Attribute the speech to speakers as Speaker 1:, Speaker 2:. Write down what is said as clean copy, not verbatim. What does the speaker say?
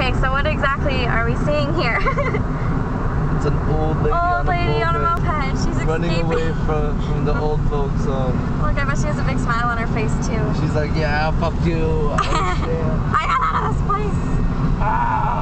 Speaker 1: Okay, so what exactly are we seeing here?
Speaker 2: It's an old lady,
Speaker 1: on a moped. She's
Speaker 2: running
Speaker 1: escaping.
Speaker 2: away from the old folks home.
Speaker 1: Look, I bet she has a big smile on her face too.
Speaker 2: She's like, yeah, fuck you. Oh, shit.
Speaker 1: I got out of this place.
Speaker 2: Ah.